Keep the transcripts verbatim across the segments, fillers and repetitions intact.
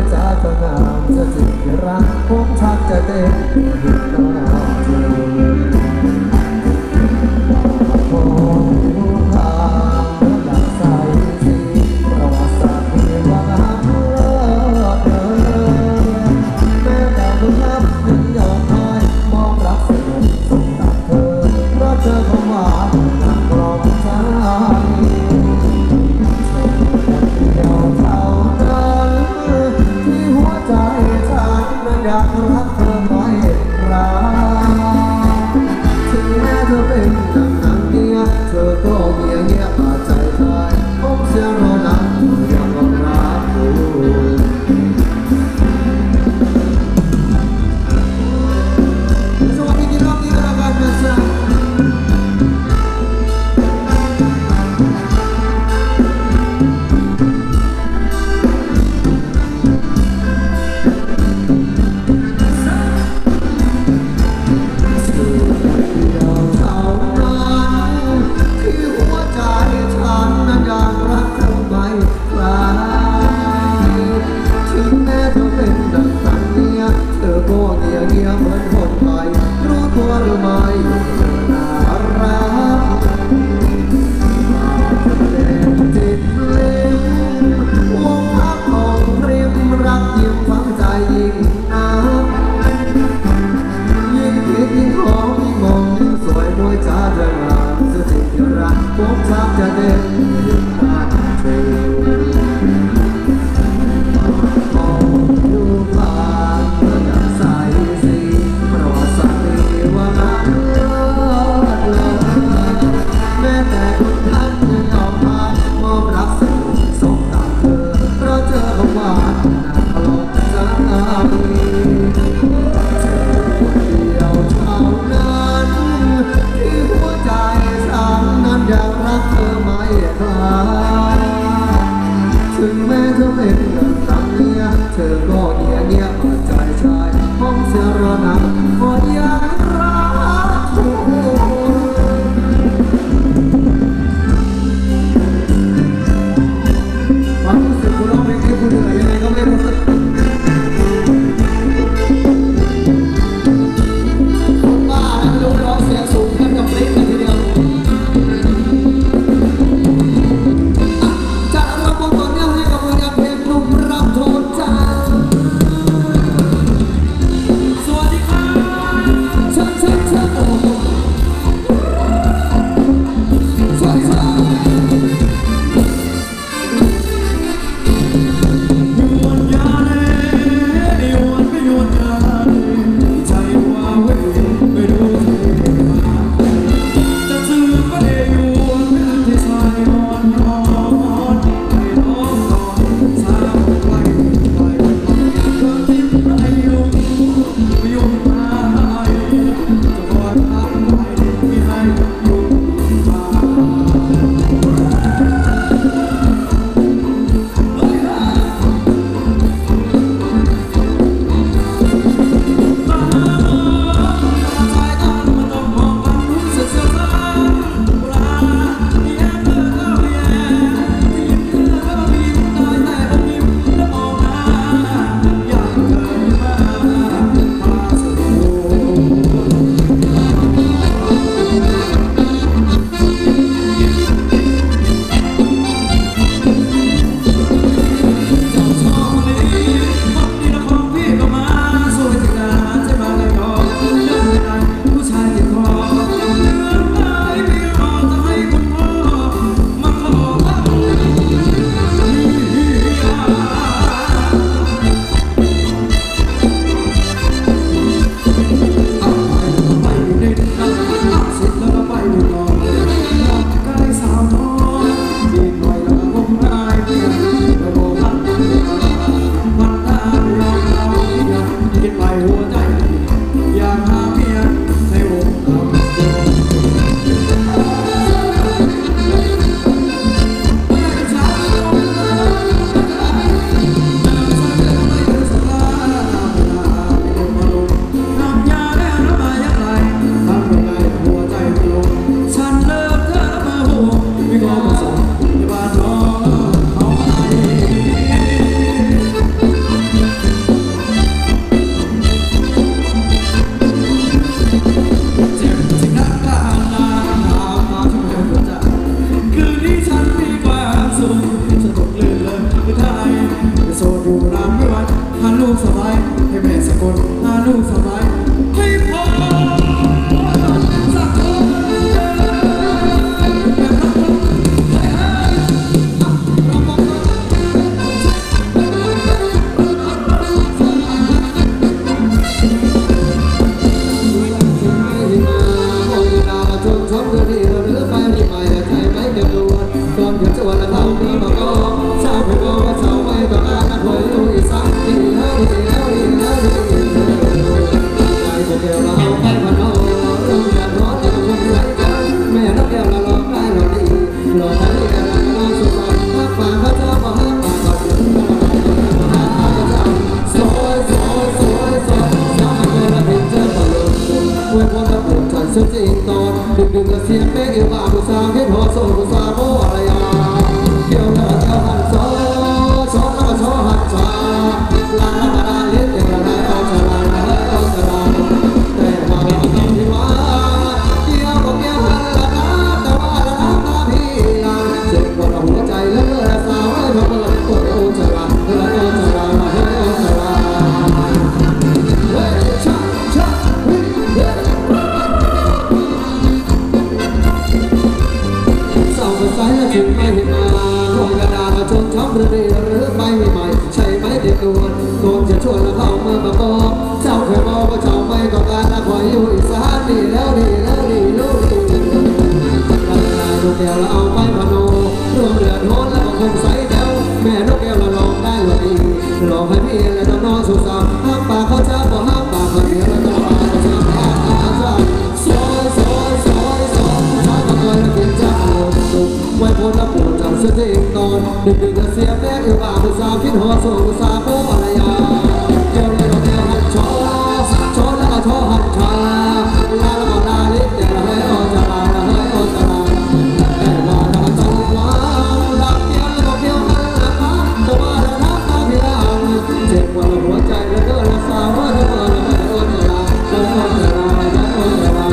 จ้าก็งามจะจิตรักผมชักจะเต้นหินน้องเธอพอดูทางเหมือนดังสายสีประวัติศาสตร์ที่ว่างามเลิศเลอแม้แต่ลูกนับยังยอมให้มองรักสนุกสมดังเธอเพราะเธอเข้ามานั่งกลองใจอยากรักเธอไม่รักถึงแม้เธอเป็นดังนั้นเนี่ยเธอก็เงียบเงียบมาใจใจผมเสียรอนักยังต้องรักอยู่สวัสดีที่รักที่รักกันนะจ๊ะเหมือนคนไทยรู้ตัวหรือไม่เธอน่ารักมาเด็กจิตเล่นวงพักของริมรักยิ่งฝังใจยิ่งนักยิ่งคิดยิ่งของยิ่งมองยิ่งสวยมวยจ้าเธองามสุดที่รักผมชักจะเด่นยิ่งน่าเชื่อดูผ่านเมื่อดังสายแม้แต่คนท่านยังยอมพามอบรักสนุกสมดังเธอเพราะเจอของหวานน่าตลกใจเธอคนเดียวเท่านั้นที่หัวใจฉันนั้นอยากรักเธอไม่คลายถึงแม้เธอเป็นดังนี้เธอก็เงียบเงียบมาใจชายห้องเสียรอนักพออยากรักเธอความรู้สึกกูร้องเพลงให้กูเหนื่อยยังไงก็ไม่รู้สึกคนบ้าแล้วไม่รู้ร้องเสียงสูงแทบจะปลิ้นเลยทีเดียวจัดอัลบั้มก่อนเนี่ยให้กับผลงานเพลงกลุ่มรับโทษใจลูกสบายไม่พอสักคนจริงตอนดึกดึกเสียงเป๊ะอยู่บ้านผู้สาวคิดหัวโซ่ผู้สาวโม่อะไรอ่ะเกี่ยวกับเจ้าหันโซ่โซ่แล้วก็โซ่หันชาลาลาลาลาเลี้ยงอย่างไรเอาชาลาลาเอาชาลาแต่มาต้องที่ว่าเกี่ยวกับเกี่ยวหันละนะแต่ว่าละนะตาพี่ลาเจ็บปวดหัวใจแล้วเมื่อสาวให้พอเปิดปวดเอาชาลาแล้วเอาชาลาให้เอาชาลาเฮ้ยชาชาเฮ้ยเฮ้ยสายและถึงไม่เห็นมาคอยกระดาษจนช้ำหรือหรือไม่ใหม่ใช่ไหมเด็กดวนคงจะช่วยเราเข้ามาประกอบเจ้าเคยบอกว่าเจ้าไม่ต้องการนะคอยอยู่อีสานดีแล้วดีแล้วดีแล้วดีกระดาษลูกแก้วเราเอาไปพนรวมเดือดร้อนแล้วก็คงใส่เจ้าแม่ลูกแก้วเราลองได้ว่าดีลองให้พี่และน้องน้องสุขสันต์ห้ามปากเขาจะบอกห้ามปากเขาเดียวแล้วก็ปากเขาจะแอบอาจารย์ซอยซอยซอยซอยซอยก็เคยกินเจ้าไว้พอละปวดจับเสียงตอนดึกดึกเสียงแม่อยู่บ้านผู้สาวคิดหัวโซ่ผู้สาวโป๊ะอะไรยาเกี่ยวเลยเราเกี่ยวหันช้อช้อแล้วก็ช้อหันชาลาแล้วก็ลาลิบเดี๋ยวให้เอาจะลาให้เอาจะลาแต่ว่าถ้าต้องวางดับเกี่ยวแล้วก็เกี่ยวหันละพักแต่ว่าเราทักตาพี่ลางเจ็บปวดหัวใจแล้วก็รักษาว่าเธอให้เอาจะลาให้เอาจะลาให้เอาจะลา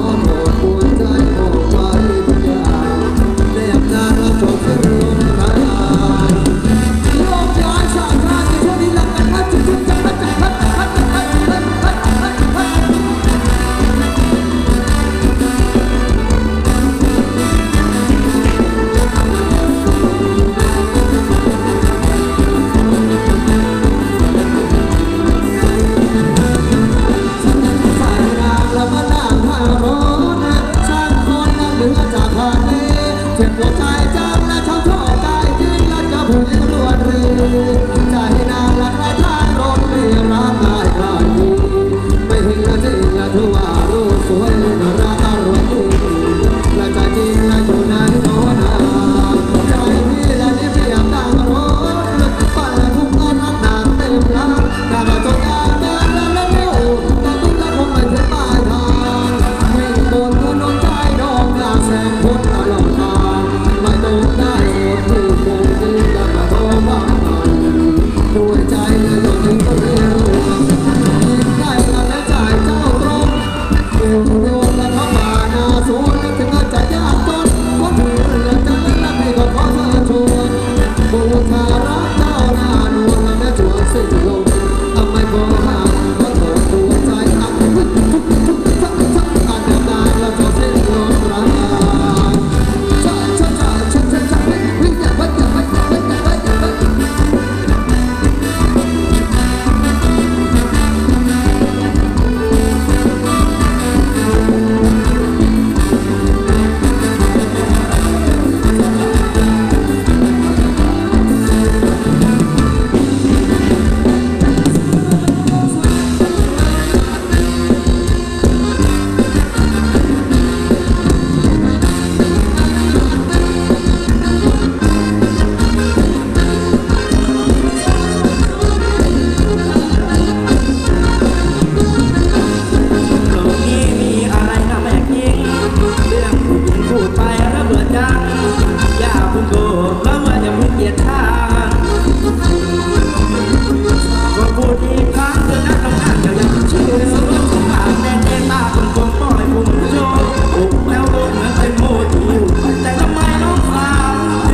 Bye.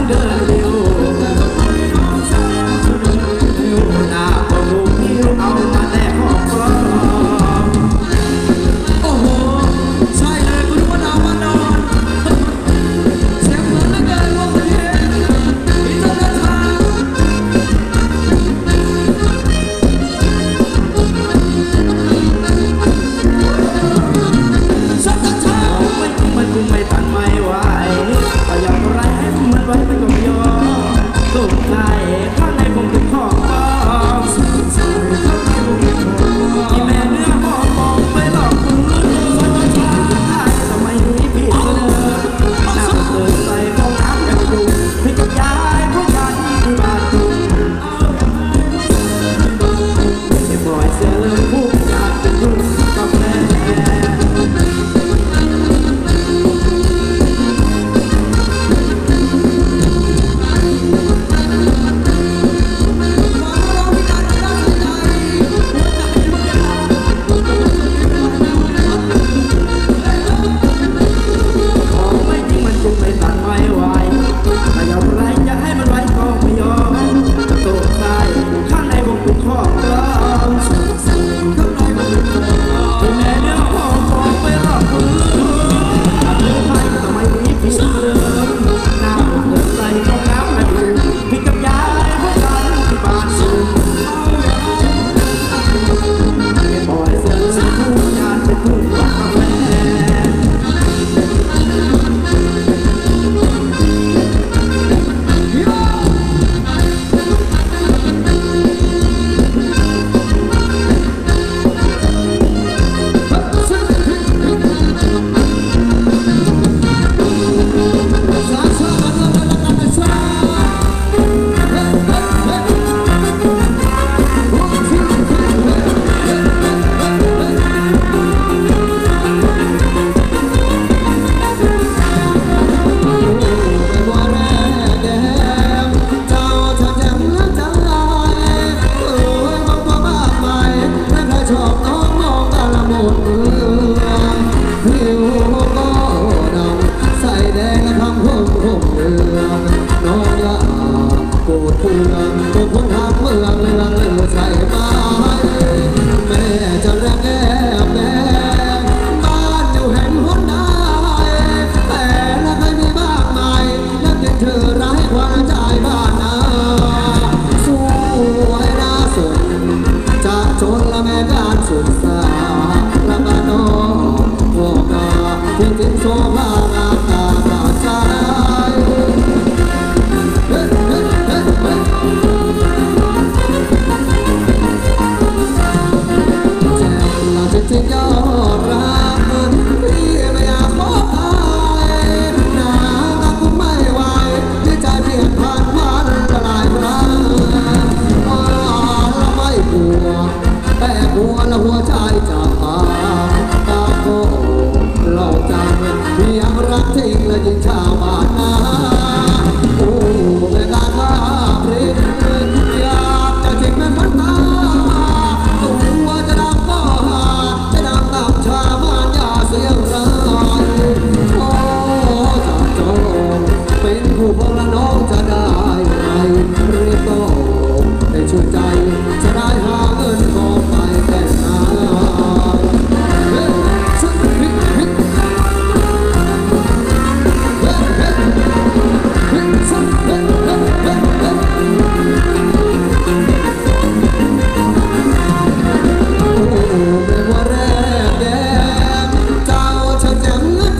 เดินเร็วน้องสาวเดินเร็วหน้าก็มุมผิวเอามาแลกของปลอมโอ้โหใช่เลยคุณว่าดาวมานอนเสียงเหมือนไม่เกินวงเพลงมีต้นกระถางสักกระถางไม่คุ้มไม่คุ้มไม่ตันไม่ไหวแต่อย่างไรให้มันไว้ไม่ต้องยอมตกใจข้างในคงเป็นของปลอมที่แม่เนื้อหอมมองไปหลอกคุณสักกระถางทำไมนี้ผิดเสนอน้ำเดินใส่ฟองน้ำกันอยู่พี่กับยายพวกฉันที่บ้านตุ่มไอ้บอยเสื้อเริ่มพุ่งอยากจะดูกับแม่หัวใจจะพาตาโกเราจำเพียงรักทิ้งและยิ่งชาวบ้านนาโอ้แม่การว่าพริกอยากจะทิ้งแม่ฝันตาตัวจะดำก็หาจะดำตามชาวบ้านยาเสียงร้ายโอ้จะจงเป็นผู้พลน้องจะได้ไหมรีบโตได้ช่วยใจจะได้หาเงินขอไปแต่งงาน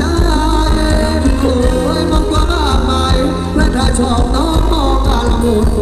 ชอบน้องมองการละมุน